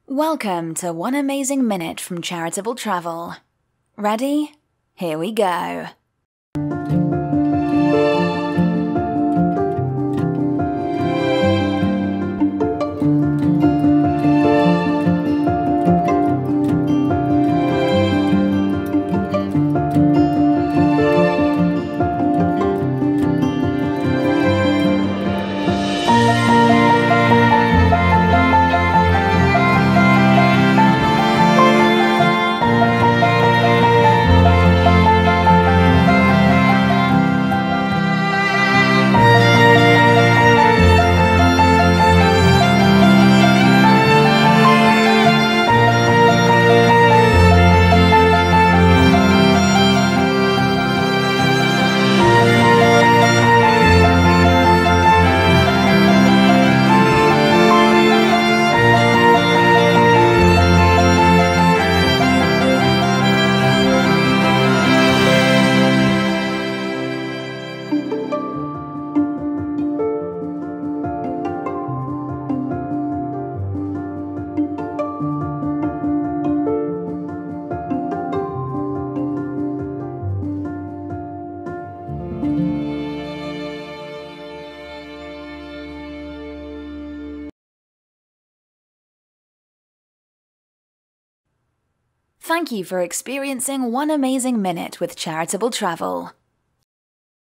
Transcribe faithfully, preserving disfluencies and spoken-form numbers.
Welcome to One Amazing Minute from Charitable Travel. Ready? Here we go. Thank you for experiencing One Amazing Minute with Charitable Travel.